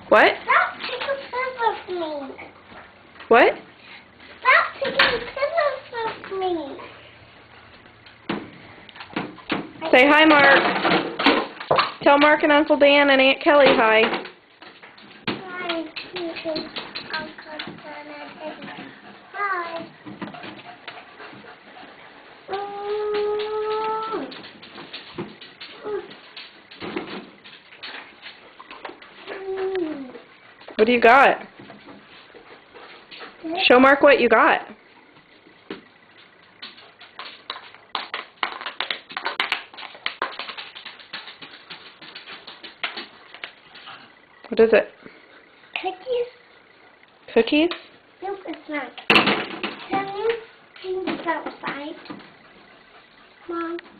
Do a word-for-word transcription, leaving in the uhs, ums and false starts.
What? Stop taking pillows from me. What? Stop taking pillows from me. Say hi, Mark. Tell Mark and Uncle Dan and Aunt Kelly hi. Hi, Uncle Dan. Hi. Mm. Mm. What do you got? Show Mark what you got. What is it? Cookies? Cookies? Nope, it's not. Can you paint this outside, Mom?